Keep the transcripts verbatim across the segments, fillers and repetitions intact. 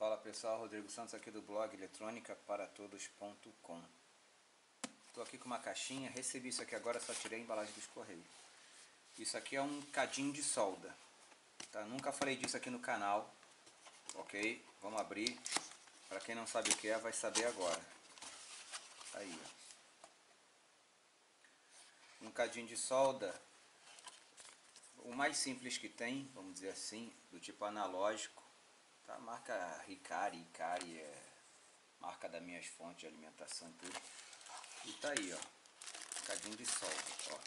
Fala pessoal, Rodrigo Santos aqui do blog eletrônica para todos ponto com. Estou aqui com uma caixinha, recebi isso aqui agora, só tirei a embalagem dos correios. Isso aqui é um cadinho de solda, tá? Nunca falei disso aqui no canal, ok? Vamos abrir, para quem não sabe o que é, vai saber agora. Aí, ó. Um cadinho de solda, o mais simples que tem, vamos dizer assim, do tipo analógico. Tá, marca Ricari, Icari é marca das minhas fontes de alimentação e tudo. E tá aí, ó, cadinho de solda, ó.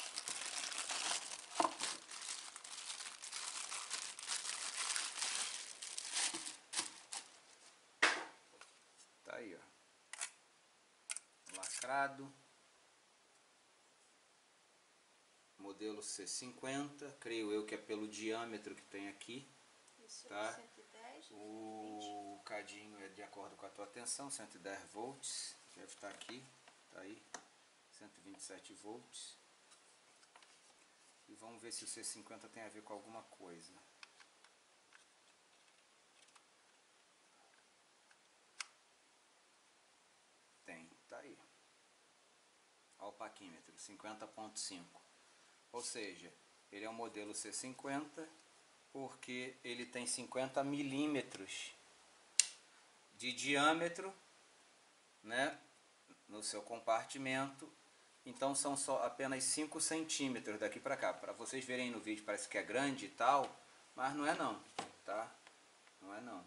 Tá aí, ó, lacrado, modelo C cinquenta, creio eu que é pelo diâmetro que tem aqui. Isso, tá? cento e dez, o cadinho é de acordo com a tua tensão, cento e dez volts, deve estar aqui, tá aí, cento e vinte e sete volts. E vamos ver se o C cinquenta tem a ver com alguma coisa. Tem, tá aí. Olha o paquímetro, cinquenta ponto cinco. Ou seja, ele é um modelo C cinquenta porque ele tem cinquenta milímetros de diâmetro, né, no seu compartimento. Então são só apenas cinco centímetros daqui para cá. Para vocês verem no vídeo, parece que é grande e tal, mas não é não, tá? Não é não.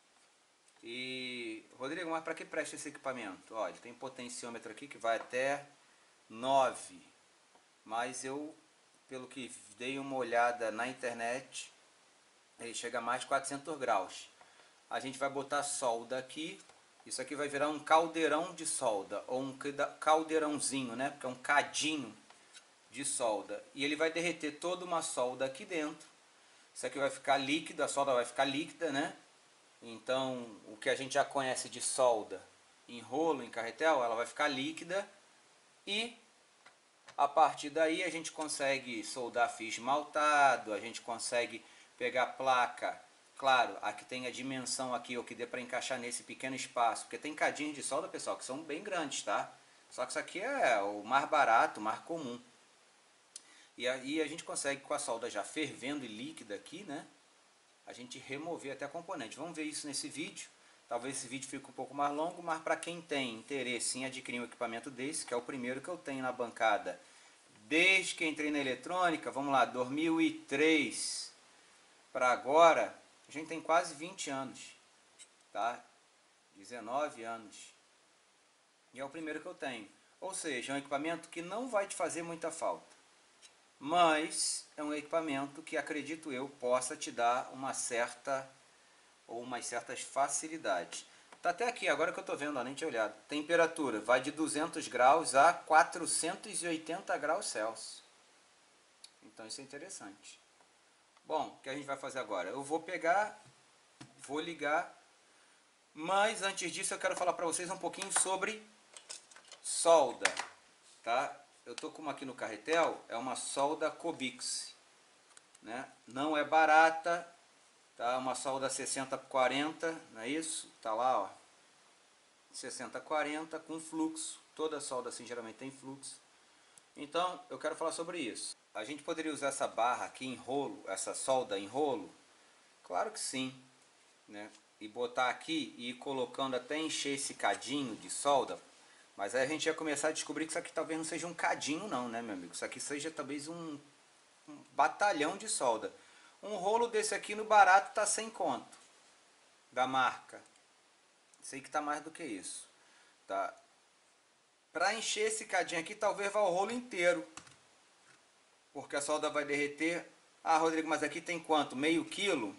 E, Rodrigo, mas para que presta esse equipamento? Olha, tem potenciômetro aqui que vai até nove, mas eu, pelo que dei uma olhada na internet, ele chega a mais de quatrocentos graus. A gente vai botar solda aqui. Isso aqui vai virar um caldeirão de solda, ou um caldeirãozinho, né? Porque é um cadinho de solda. E ele vai derreter toda uma solda aqui dentro. Isso aqui vai ficar líquido, a solda vai ficar líquida, né? Então, o que a gente já conhece de solda em rolo, em carretel, ela vai ficar líquida. E a partir daí a gente consegue soldar fio esmaltado, a gente consegue pegar placa, claro, a que tem a dimensão aqui, ou que dê para encaixar nesse pequeno espaço, porque tem cadinhos de solda, pessoal, que são bem grandes, tá? Só que isso aqui é o mais barato, o mais comum. E aí a gente consegue, com a solda já fervendo e líquida aqui, né, a gente remover até a componente. Vamos ver isso nesse vídeo. Talvez esse vídeo fique um pouco mais longo, mas para quem tem interesse em adquirir um equipamento desse, que é o primeiro que eu tenho na bancada, desde que entrei na eletrônica, vamos lá, dois mil e três para agora, a gente tem quase vinte anos, tá? dezenove anos. E é o primeiro que eu tenho. Ou seja, é um equipamento que não vai te fazer muita falta. Mas é um equipamento que, acredito eu, possa te dar uma certa, ou umas certas facilidades. Tá até aqui, agora que eu estou vendo, ó, nem tinha olhado. Temperatura vai de duzentos graus a quatrocentos e oitenta graus Celsius. Então isso é interessante. Bom, o que a gente vai fazer agora? Eu vou pegar, vou ligar, mas antes disso eu quero falar para vocês um pouquinho sobre solda, tá? Eu tô com uma aqui no carretel, é uma solda Cobix, né? Não é barata, tá? Uma solda sessenta por quarenta, não é isso? Tá lá, ó, sessenta por quarenta com fluxo. Toda solda assim geralmente tem fluxo. Então, eu quero falar sobre isso. A gente poderia usar essa barra aqui em rolo, essa solda em rolo? Claro que sim, né? E botar aqui e ir colocando até encher esse cadinho de solda. Mas aí a gente ia começar a descobrir que isso aqui talvez não seja um cadinho não, né, meu amigo? Isso aqui seja talvez um, um batalhão de solda. Um rolo desse aqui no barato tá cem conto, da marca. Sei que tá mais do que isso, tá? Para encher esse cadinho aqui, talvez vá o rolo inteiro, porque a solda vai derreter. Ah, Rodrigo, mas aqui tem quanto? Meio quilo?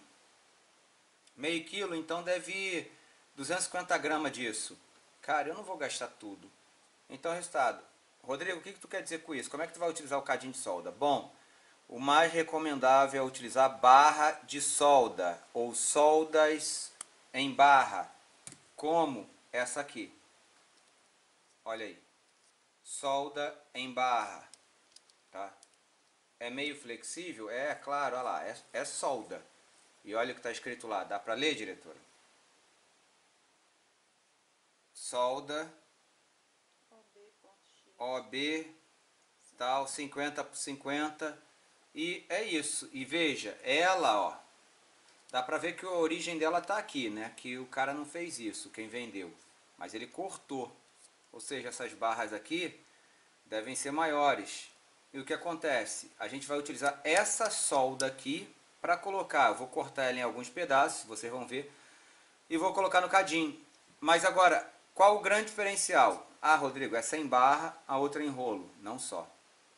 Meio quilo, então deve ir duzentos e cinquenta gramas disso. Cara, eu não vou gastar tudo. Então, resultado. Rodrigo, o que, que tu quer dizer com isso? Como é que tu vai utilizar o cadinho de solda? Bom, o mais recomendável é utilizar barra de solda, ou soldas em barra, como essa aqui. Olha aí. Solda em barra, tá? É meio flexível? É, claro, olha lá, é, é solda. E olha o que está escrito lá, dá para ler, diretora? solda O B tal, cinquenta por cinquenta, e é isso. E veja, ela, ó, dá pra ver que a origem dela tá aqui, né? Que o cara não fez isso, quem vendeu, mas ele cortou. Ou seja, essas barras aqui devem ser maiores. E o que acontece? A gente vai utilizar essa solda aqui para colocar. Eu vou cortar ela em alguns pedaços, vocês vão ver, e vou colocar no cadinho. Mas agora, qual o grande diferencial? Ah, Rodrigo, essa é em barra, a outra em rolo, não só.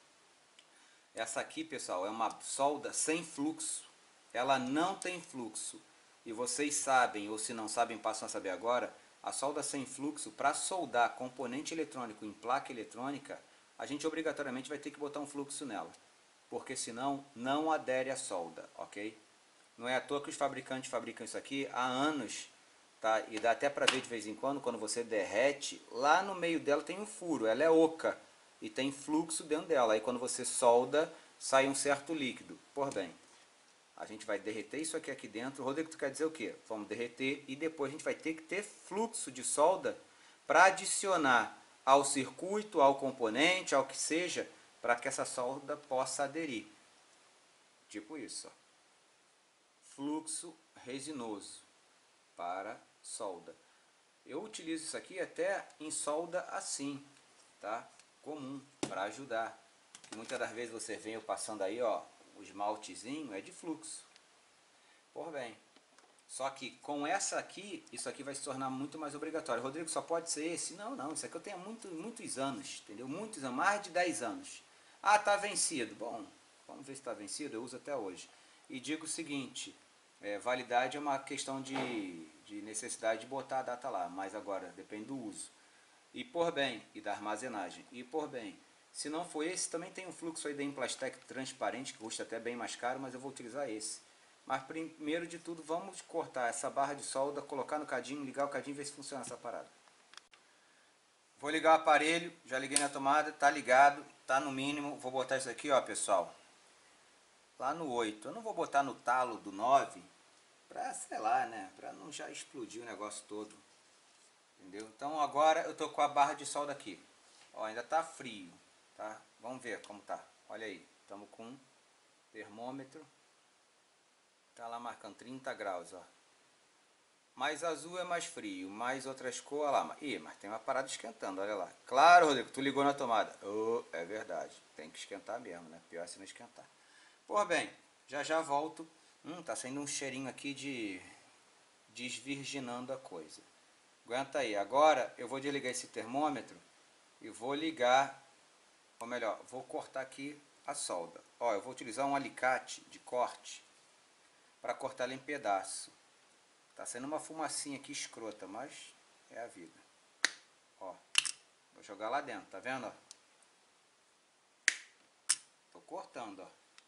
Essa aqui, pessoal, é uma solda sem fluxo. Ela não tem fluxo. E vocês sabem, ou se não sabem, passam a saber agora, a solda sem fluxo, para soldar componente eletrônico em placa eletrônica, a gente obrigatoriamente vai ter que botar um fluxo nela. Porque senão não adere à solda, ok? Não é à toa que os fabricantes fabricam isso aqui há anos, tá? E dá até para ver de vez em quando, quando você derrete, lá no meio dela tem um furo, ela é oca e tem fluxo dentro dela. Aí quando você solda, sai um certo líquido. Por bem, a gente vai derreter isso aqui aqui dentro. Rodrigo, tu quer dizer o quê? Vamos derreter e depois a gente vai ter que ter fluxo de solda para adicionar ao circuito, ao componente, ao que seja, para que essa solda possa aderir. Tipo isso, ó. Fluxo resinoso para solda. Eu utilizo isso aqui até em solda assim, tá? Comum, para ajudar. Muitas das vezes você vem eu passando aí, ó, o esmaltezinho é de fluxo. Por bem. Só que com essa aqui, isso aqui vai se tornar muito mais obrigatório. Rodrigo, só pode ser esse? Não, não, isso aqui eu tenho há muito, muitos anos, entendeu? Muitos anos, mais de dez anos. Ah, tá vencido. Bom, vamos ver se está vencido, eu uso até hoje. E digo o seguinte, é, validade é uma questão de, de necessidade de botar a data lá, mas agora depende do uso. E por bem, e da armazenagem. E por bem, se não for esse, também tem um fluxo aí da Implastec transparente, que custa até bem mais caro, mas eu vou utilizar esse. Mas primeiro de tudo, vamos cortar essa barra de solda, colocar no cadinho, ligar o cadinho e ver se funciona essa parada. Vou ligar o aparelho, já liguei na tomada, tá ligado, tá no mínimo. Vou botar isso aqui, ó, pessoal, lá no oito. Eu não vou botar no talo do nove, pra, sei lá, né, pra não já explodir o negócio todo. Entendeu? Então agora eu tô com a barra de solda aqui. Ó, ainda tá frio, tá? Vamos ver como tá. Olha aí, estamos com um termômetro. Tá lá marcando trinta graus, ó. Mais azul é mais frio, mais outras cores, olha lá. Ih, mas tem uma parada esquentando, olha lá. Claro, Rodrigo, tu ligou na tomada. Oh, é verdade, tem que esquentar mesmo, né? Pior se não esquentar. Por bem, já já volto. Hum, tá saindo um cheirinho aqui de desvirginando a coisa. Aguenta aí, agora eu vou desligar esse termômetro e vou ligar, ou melhor, vou cortar aqui a solda. Ó, eu vou utilizar um alicate de corte para cortar ela em pedaço. Tá saindo uma fumacinha aqui escrota, mas é a vida. Ó, vou jogar lá dentro, tá vendo? Ó? Tô cortando, ó.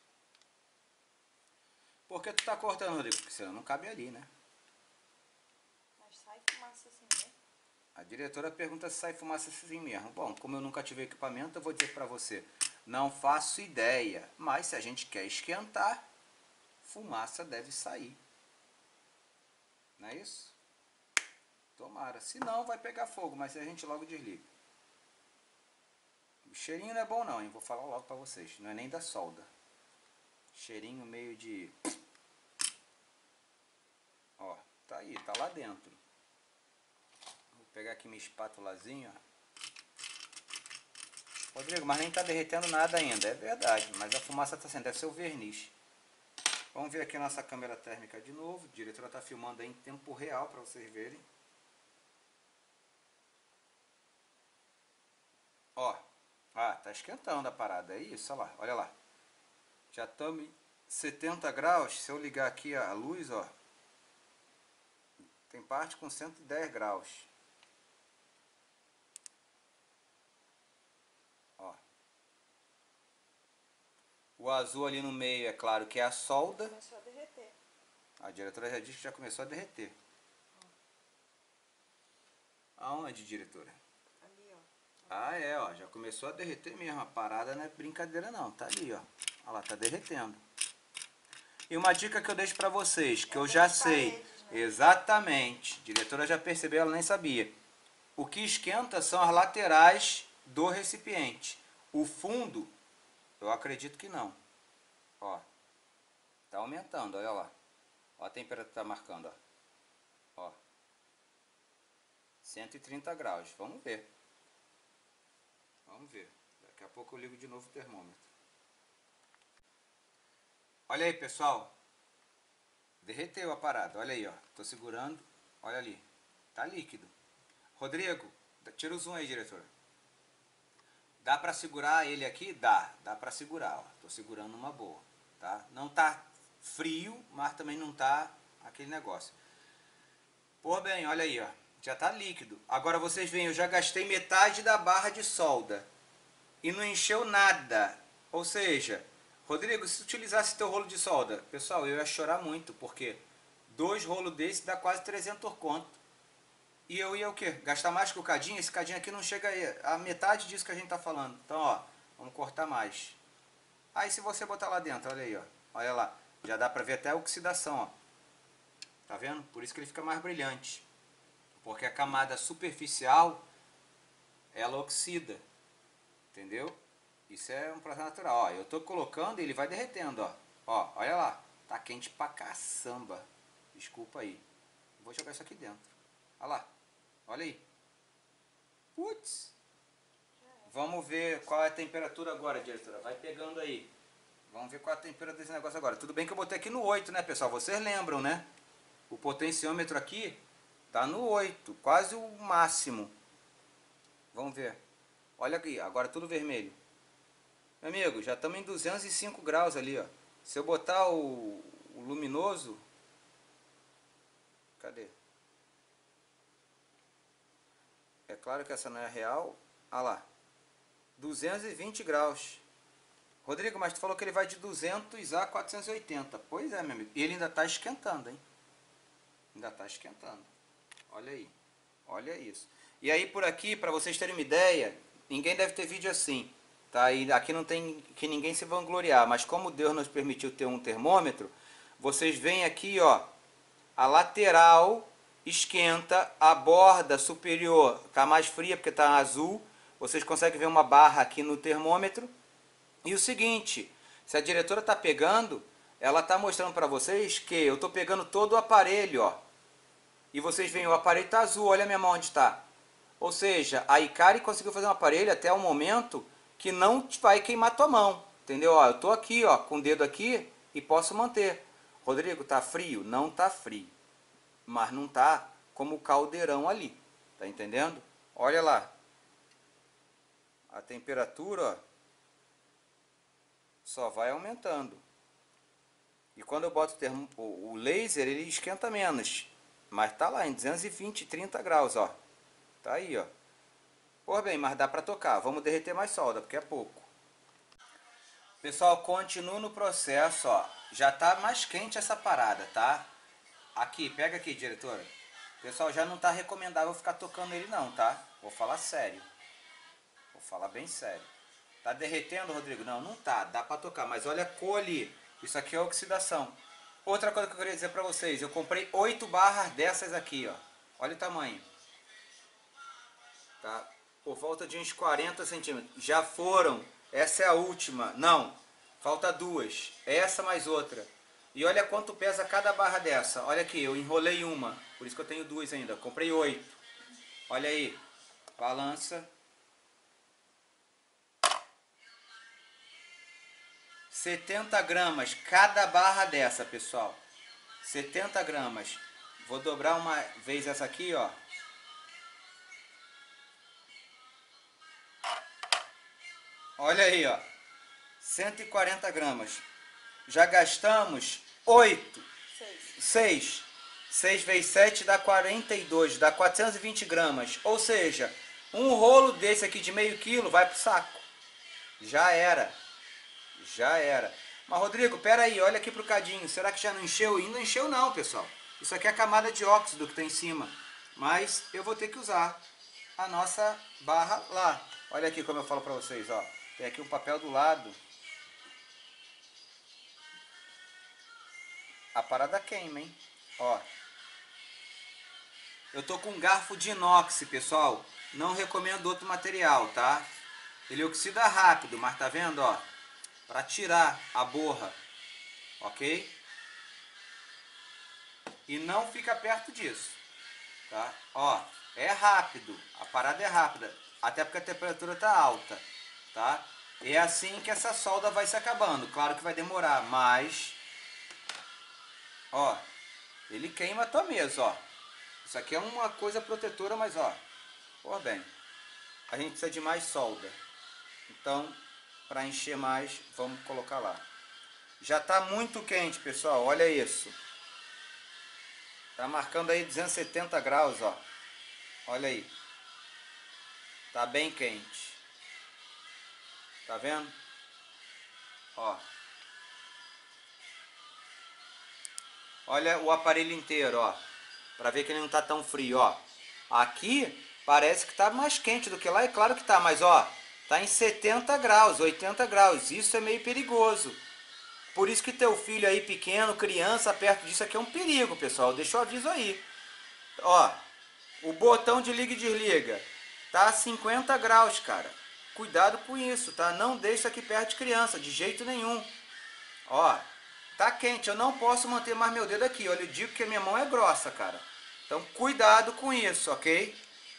Por que tu tá cortando, Rodrigo? Porque senão não cabe ali, né? Mas sai fumaça assim mesmo? A diretora pergunta se sai fumaça assim mesmo. Bom, como eu nunca tive equipamento, eu vou dizer pra você, não faço ideia. Mas se a gente quer esquentar, fumaça deve sair. Não é isso? Tomara. Se não, vai pegar fogo, mas a gente logo desliga. O cheirinho não é bom não, hein? Vou falar logo pra vocês. Não é nem da solda. Cheirinho meio de... Ó, tá aí, tá lá dentro. Vou pegar aqui minha espátulazinha, ó. Rodrigo, mas nem tá derretendo nada ainda. É verdade, mas a fumaça tá saindo. Deve ser o verniz. Vamos ver aqui a nossa câmera térmica de novo. A diretora tá filmando aí em tempo real para vocês verem. Ó, ah, tá esquentando a parada. É isso, olha lá, olha lá. Já estamos em setenta graus. Se eu ligar aqui a luz, ó, tem parte com cento e dez graus. Ó. O azul ali no meio, é claro que é a solda. Começou a derreter. A diretora já disse que já começou a derreter. Aonde, diretora? Ali, ó. Ah, é, ó, já começou a derreter mesmo. A parada não é brincadeira não, tá ali, ó. Olha lá, tá derretendo. E uma dica que eu deixo pra vocês, que É eu já das sei. paredes, né? Exatamente. A diretora já percebeu, ela nem sabia. O que esquenta são as laterais do recipiente. O fundo, eu acredito que não. Ó, tá aumentando, olha lá. Ó a temperatura tá marcando, ó. Ó. cento e trinta graus, vamos ver. Vamos ver. Daqui a pouco eu ligo de novo o termômetro. Olha aí, pessoal. Derreteu a parada, olha aí, ó. Tô segurando, olha ali. Tá líquido. Rodrigo, tira o zoom aí, diretora. Dá pra segurar ele aqui? Dá, dá pra segurar, ó. Tô segurando uma boa, tá? Não tá frio, mas também não tá aquele negócio. Por bem, olha aí, ó. Já tá líquido. Agora vocês veem, eu já gastei metade da barra de solda. E não encheu nada. Ou seja, Rodrigo, se utilizasse teu rolo de solda, pessoal, eu ia chorar muito, porque dois rolos desse dá quase trezentos conto. E eu ia o quê? Gastar mais que o cadinho? Esse cadinho aqui não chega a metade disso que a gente tá falando. Então, ó, vamos cortar mais. Aí se você botar lá dentro, olha aí, ó. Olha lá, já dá pra ver até a oxidação, ó. Tá vendo? Por isso que ele fica mais brilhante. Porque a camada superficial, ela oxida. Entendeu? Isso é um processo natural. Ó, eu tô colocando e ele vai derretendo, ó. Ó, olha lá. Tá quente pra caçamba. Desculpa aí. Vou jogar isso aqui dentro. Olha lá. Olha aí. Putz. Vamos ver qual é a temperatura agora, diretora. Vai pegando aí. Vamos ver qual é a temperatura desse negócio agora. Tudo bem que eu botei aqui no oito, né, pessoal? Vocês lembram, né? O potenciômetro aqui tá no oito. Quase o máximo. Vamos ver. Olha aqui. Agora tudo vermelho. Meu amigo, já estamos em duzentos e cinco graus ali, ó. Se eu botar o, o luminoso... Cadê? É claro que essa não é real. Ah lá. duzentos e vinte graus. Rodrigo, mas tu falou que ele vai de duzentos a quatrocentos e oitenta. Pois é, meu amigo. E ele ainda está esquentando, hein? Ainda está esquentando. Olha aí. Olha isso. E aí por aqui, para vocês terem uma ideia, ninguém deve ter vídeo assim. Tá? E aqui não tem que ninguém se vangloriar. Mas como Deus nos permitiu ter um termômetro, vocês veem aqui, ó. A lateral esquenta, a borda superior está mais fria porque está azul. Vocês conseguem ver uma barra aqui no termômetro. E o seguinte, se a diretora está pegando, ela está mostrando para vocês que eu estou pegando todo o aparelho, ó. E vocês veem, o aparelho está azul, olha a minha mão onde está. Ou seja, a Ikari conseguiu fazer um aparelho até o momento que não vai queimar tua mão. Entendeu? Ó, eu estou aqui, ó, com o dedo aqui e posso manter. Rodrigo, tá frio? Não tá frio. Mas não tá como o caldeirão ali. Tá entendendo? Olha lá. A temperatura, ó, só vai aumentando. E quando eu boto o, termo, o, o laser, ele esquenta menos. Mas tá lá em duzentos e vinte, trinta graus, ó. Tá aí, ó. Pô, bem, mas dá pra tocar. Vamos derreter mais solda, porque é pouco. Pessoal, continuo no processo, ó. Já tá mais quente essa parada, tá? Aqui, pega aqui, diretora. Pessoal, já não tá recomendável ficar tocando ele não, tá? Vou falar sério. Vou falar bem sério. Tá derretendo, Rodrigo? Não, não tá. Dá pra tocar, mas olha a cor ali. Isso aqui é oxidação. Outra coisa que eu queria dizer pra vocês. Eu comprei oito barras dessas aqui, ó. Olha o tamanho. Tá? Por volta de uns quarenta centímetros. Já foram. Essa é a última. Não. Falta duas. Essa mais outra. E olha quanto pesa cada barra dessa. Olha aqui, eu enrolei uma. Por isso que eu tenho duas ainda. Comprei oito. Olha aí. Balança. setenta gramas cada barra dessa, pessoal. setenta gramas. Vou dobrar uma vez essa aqui, ó. Olha aí, ó. cento e quarenta gramas. Já gastamos oito. seis. seis vezes sete dá quarenta e dois. Dá quatrocentos e vinte gramas. Ou seja, um rolo desse aqui de meio quilo vai pro saco. Já era. Já era. Mas, Rodrigo, pera aí, olha aqui pro cadinho. Será que já não encheu? E não encheu não, pessoal. Isso aqui é a camada de óxido que tem em cima. Mas eu vou ter que usar a nossa barra lá. Olha aqui como eu falo pra vocês, ó. Tem aqui um papel do lado. A parada queima, hein? Ó. Eu tô com um garfo de inox, pessoal. Não recomendo outro material, tá? Ele oxida rápido, mas tá vendo, ó? Para tirar a borra, ok? E não fica perto disso, tá? Ó, é rápido, a parada é rápida, até porque a temperatura tá alta, tá? É assim que essa solda vai se acabando. Claro que vai demorar, mas ó, ele queima a tua mesa, ó. Isso aqui é uma coisa protetora, mas ó, ó bem, a gente precisa de mais solda. Então, para encher mais, vamos colocar lá. Já está muito quente, pessoal, olha isso. Tá marcando aí duzentos e setenta graus, ó. Olha aí. Tá bem quente. Tá vendo? Ó. Olha o aparelho inteiro, ó. Para ver que ele não tá tão frio, ó. Aqui parece que tá mais quente do que lá, é claro que tá, mas ó, tá em setenta graus, oitenta graus. Isso é meio perigoso. Por isso que teu filho aí pequeno, criança, perto disso aqui é um perigo, pessoal. Deixa o aviso aí. Ó, o botão de liga e desliga tá a cinquenta graus, cara. Cuidado com isso, tá? Não deixa aqui perto de criança, de jeito nenhum. Ó, tá quente, eu não posso manter mais meu dedo aqui. Olha, eu digo que a minha mão é grossa, cara. Então, cuidado com isso, ok?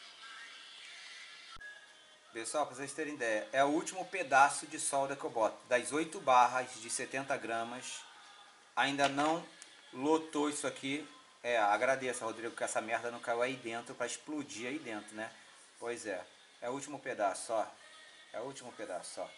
Pessoal, para vocês terem ideia, é o último pedaço de solda que eu boto. Das oito barras de setenta gramas, ainda não lotou isso aqui. É, agradeço, Rodrigo, que essa merda não caiu aí dentro para explodir aí dentro, né? Pois é, é o último pedaço, ó. É o último pedaço, ó.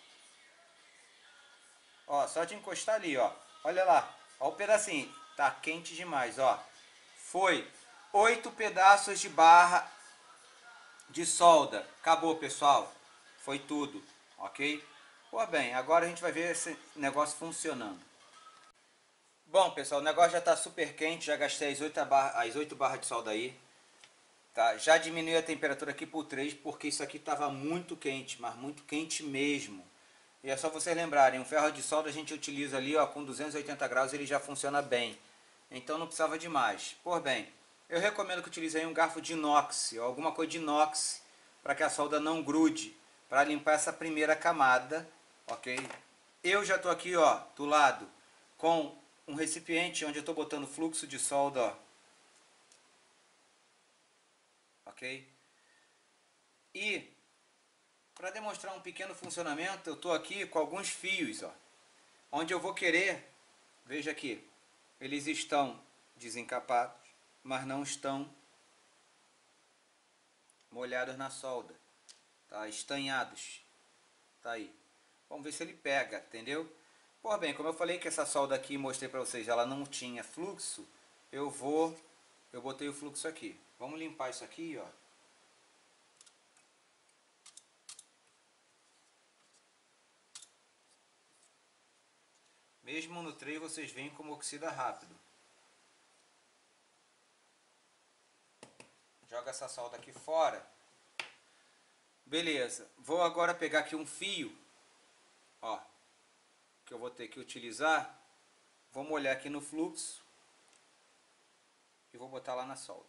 Ó, só de encostar ali, ó. Olha lá, ó o pedacinho. Tá quente demais, ó. Foi oito pedaços de barra de solda. Acabou, pessoal. Foi tudo, ok? Pô, bem, agora a gente vai ver esse negócio funcionando. Bom, pessoal, o negócio já está super quente. Já gastei as oito, barra, as oito barras de solda aí. Tá? Já diminui a temperatura aqui por três, porque isso aqui estava muito quente, mas muito quente mesmo. E é só vocês lembrarem, um ferro de solda a gente utiliza ali, ó, com duzentos e oitenta graus ele já funciona bem. Então não precisava de mais. Por bem, eu recomendo que utilize aí um garfo de inox, ou alguma coisa de inox, para que a solda não grude, para limpar essa primeira camada, ok? Eu já estou aqui, ó, do lado, com um recipiente onde eu estou botando fluxo de solda, ó. Ok? E para demonstrar um pequeno funcionamento, eu estou aqui com alguns fios, ó, onde eu vou querer, veja aqui, eles estão desencapados, mas não estão molhados na solda, tá? Estanhados, tá aí. Vamos ver se ele pega, entendeu? Por bem, como eu falei que essa solda aqui, mostrei para vocês, ela não tinha fluxo, eu vou, eu botei o fluxo aqui. Vamos limpar isso aqui, ó. Mesmo no tray vocês veem como oxida rápido. Joga essa solda aqui fora. Beleza. Vou agora pegar aqui um fio, ó, que eu vou ter que utilizar. Vou molhar aqui no fluxo e vou botar lá na solda.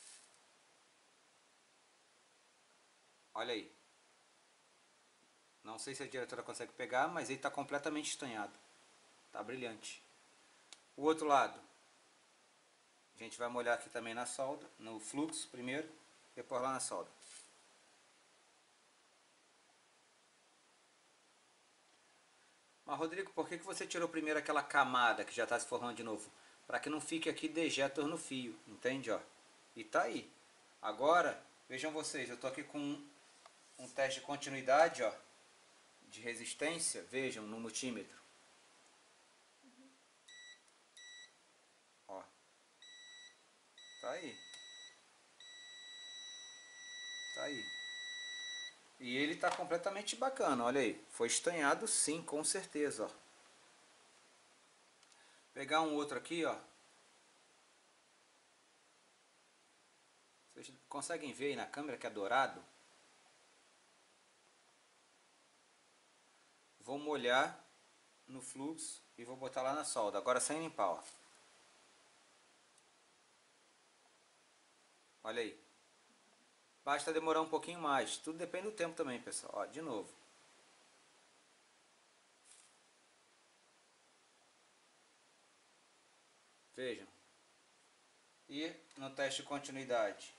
Olha aí. Não sei se a diretora consegue pegar, mas ele está completamente estanhado. Tá brilhante. O outro lado, a gente vai molhar aqui também na solda, no fluxo primeiro, depois lá na solda. Mas Rodrigo, por que que você tirou primeiro aquela camada que já está se formando de novo? Para que não fique aqui dejetos no fio, entende? Ó? E tá aí. Agora, vejam vocês, eu estou aqui com um, um teste de continuidade, ó, de resistência, vejam no multímetro. Ó. Tá aí. Tá aí. E ele tá completamente bacana, olha aí. Foi estanhado sim, com certeza, ó. Pegar um outro aqui, ó. Vocês conseguem ver aí na câmera que é dourado? Vou molhar no fluxo e vou botar lá na solda. Agora sem limpar, ó. Olha aí. Basta demorar um pouquinho mais. Tudo depende do tempo também, pessoal. Ó, de novo. Vejam. E no teste de continuidade.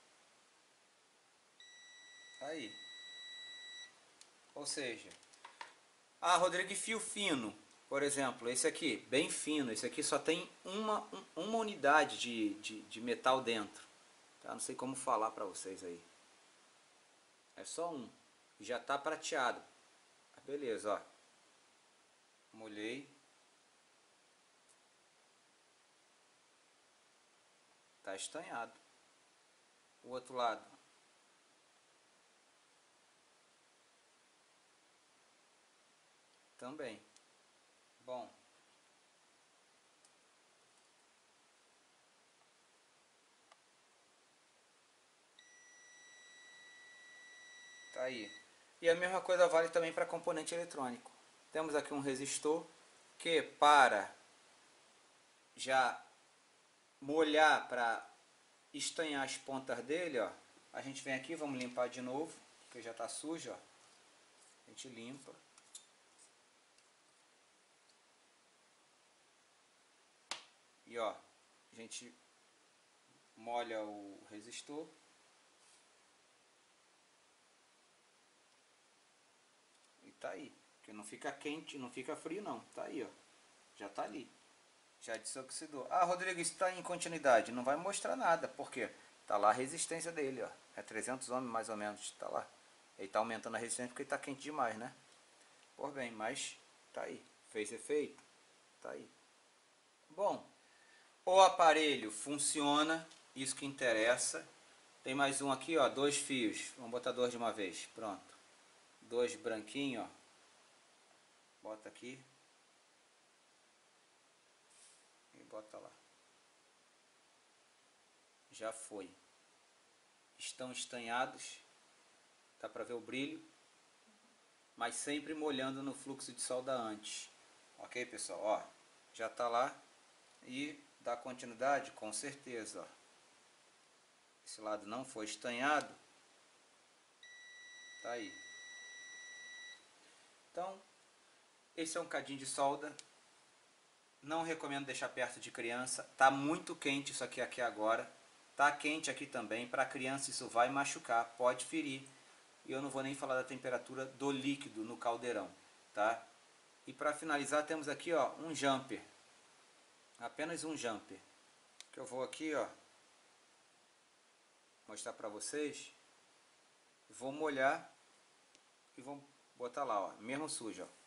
Aí. Ou seja, ah, Rodrigo, fio fino, por exemplo, esse aqui, bem fino, esse aqui só tem uma, um, uma unidade de, de, de metal dentro. Tá? Não sei como falar para vocês aí. É só um. Já está prateado. Beleza, ó. Molhei. Tá estanhado. O outro lado. Também. Bom. Tá aí. E a mesma coisa vale também para componente eletrônico. Temos aqui um resistor que para já molhar, para estanhar as pontas dele, ó, a gente vem aqui, vamos limpar de novo, porque já está sujo, ó. A gente limpa. E ó, a gente molha o resistor. E tá aí. Porque não fica quente, não fica frio não. Tá aí, ó. Já tá ali. Já desoxidou. Ah, Rodrigo, isso está em continuidade. Não vai mostrar nada. Por quê? Tá lá a resistência dele, ó. É trezentos ohms mais ou menos. Tá lá. Ele tá aumentando a resistência porque tá quente demais, né? Por bem, mas tá aí. Fez efeito? Tá aí. Bom, o aparelho funciona. Isso que interessa. Tem mais um aqui, ó. Dois fios. Vamos botar dois de uma vez. Pronto. Dois branquinhos, ó. Bota aqui. Bota lá. Já foi. Estão estanhados. Dá para ver o brilho. Mas sempre molhando no fluxo de solda antes. Ok, pessoal? Ó, já está lá. E dá continuidade? Com certeza. Ó. Esse lado não foi estanhado. Tá aí. Então, esse é um cadinho de solda. Não recomendo deixar perto de criança. Tá muito quente isso aqui, aqui agora. Tá quente aqui também. Para criança isso vai machucar, pode ferir. E eu não vou nem falar da temperatura do líquido no caldeirão, tá? E para finalizar temos aqui, ó, um jumper. Apenas um jumper. Que eu vou aqui, ó, mostrar para vocês. Vou molhar e vou botar lá, ó, mesmo sujo, ó.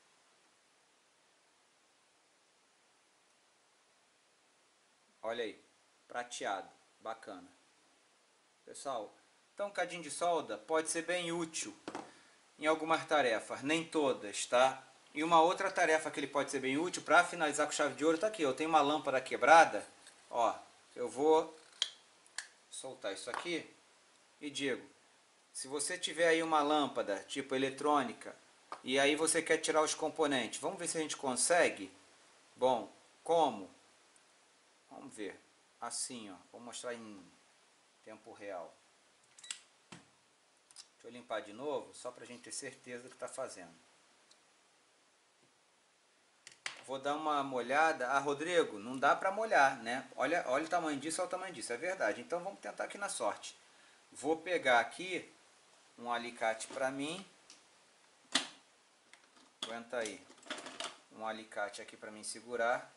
Olha aí, prateado, bacana. Pessoal, então um cadinho de solda pode ser bem útil em algumas tarefas, nem todas, tá? E uma outra tarefa que ele pode ser bem útil para finalizar com chave de ouro tá aqui. Eu tenho uma lâmpada quebrada, ó, eu vou soltar isso aqui e digo, se você tiver aí uma lâmpada tipo eletrônica e aí você quer tirar os componentes, vamos ver se a gente consegue? Bom, como? Vamos ver, assim, ó, vou mostrar em tempo real. Deixa eu limpar de novo, só para a gente ter certeza do que está fazendo. Vou dar uma molhada. Ah, Rodrigo, não dá para molhar, né? Olha, olha o tamanho disso, olha o tamanho disso, é verdade. Então vamos tentar aqui na sorte. Vou pegar aqui um alicate para mim. Aguenta aí. Um alicate aqui para mim segurar.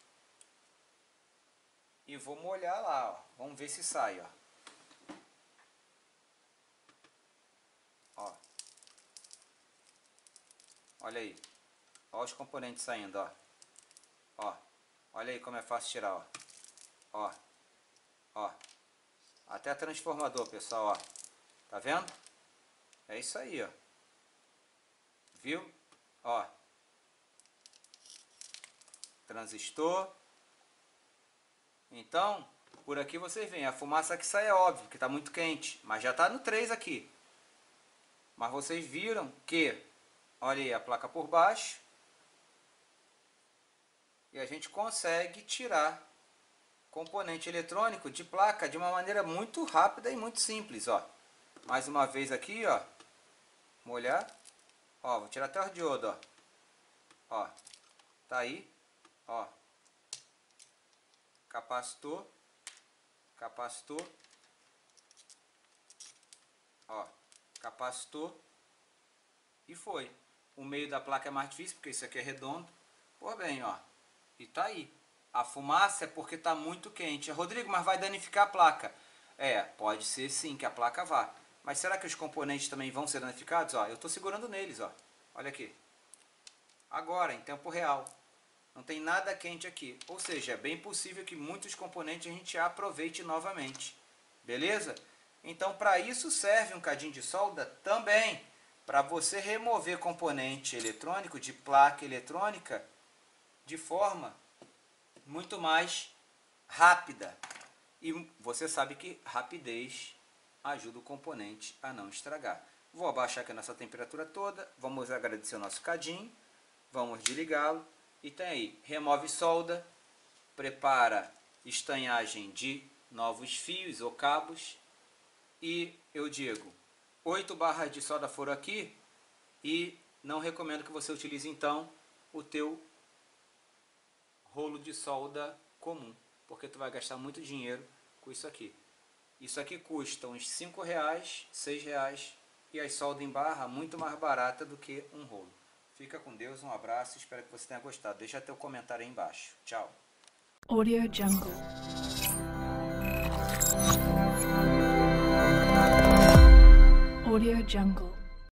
E vou molhar lá, ó. Vamos ver se sai, ó. Ó. Olha aí. Olha os componentes saindo, ó. Ó. Olha aí como é fácil tirar, ó. Ó. Ó. Até transformador, pessoal, ó. Tá vendo? É isso aí, ó. Viu? Ó. Transistor. Então, por aqui vocês veem, a fumaça que sai é óbvio, que está muito quente, mas já está no três aqui. Mas vocês viram que, olha aí a placa por baixo, e a gente consegue tirar componente eletrônico de placa de uma maneira muito rápida e muito simples, ó. Mais uma vez aqui, ó, molhar, ó, vou tirar até o diodo, ó, ó, tá aí, ó, capacitor, capacitor, ó, capacitor, e foi. O meio da placa é mais difícil, porque isso aqui é redondo, pô, bem, ó, e tá aí. A fumaça é porque está muito quente. Rodrigo, mas vai danificar a placa? É, pode ser sim que a placa vá. Mas será que os componentes também vão ser danificados? Ó, eu estou segurando neles, ó. Olha aqui. Agora, em tempo real. Não tem nada quente aqui. Ou seja, é bem possível que muitos componentes a gente aproveite novamente. Beleza? Então, para isso serve um cadinho de solda também. Para você remover componente eletrônico de placa eletrônica de forma muito mais rápida. E você sabe que rapidez ajuda o componente a não estragar. Vou abaixar aqui a nossa temperatura toda. Vamos agradecer o nosso cadinho. Vamos desligá-lo. E tem aí, remove solda, prepara estanhagem de novos fios ou cabos. E eu digo, oito barras de solda foram aqui. E não recomendo que você utilize então o teu rolo de solda comum, porque tu vai gastar muito dinheiro com isso aqui. Isso aqui custa uns cinco reais, seis reais, e a solda em barra muito mais barata do que um rolo. Fica com Deus, um abraço, espero que você tenha gostado. Deixa teu comentário aí embaixo. Tchau. Audio Jungle. Audio Jungle.